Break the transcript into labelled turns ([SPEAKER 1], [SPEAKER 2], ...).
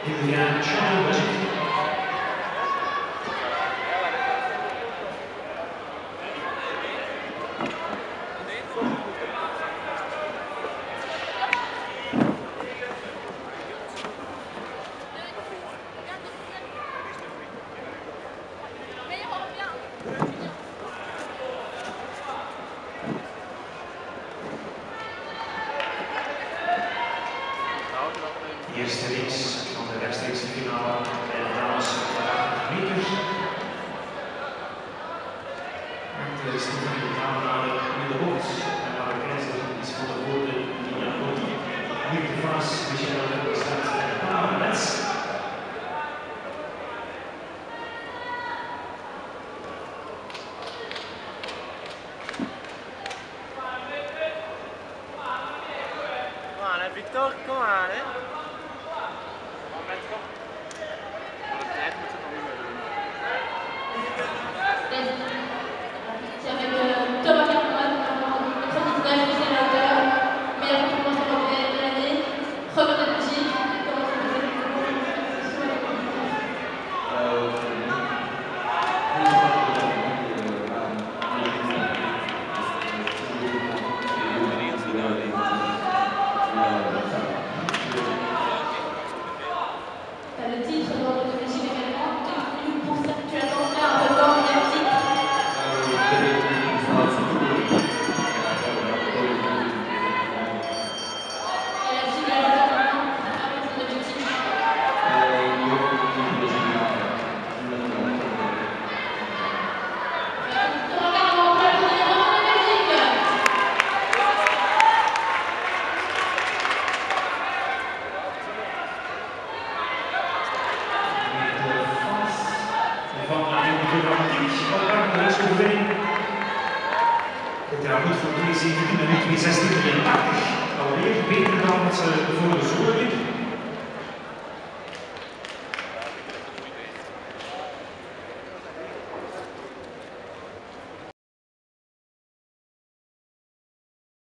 [SPEAKER 1] Il devient champion de Belgique. De eerste reeks van de rechtstreekse finale bij de dames 8 meter. De Stefanie de Dame naar de bocht en naar de keizer is van de woorden Lia Botti. Hier de Vaas, Michel de Stad en Paarwets.
[SPEAKER 2] Victor, kom aan hè.
[SPEAKER 3] C'est avec Thomas Carman, 99 deuxième hauteur, meilleur performance de l'année, première de Belgique. T'as le titre dans le Belgique également, pour ça tu attends là un peu temps, meilleur titre.
[SPEAKER 1] Het is goed voor 2:17 en 2:16 alweer beter dan wat ze voor de zomer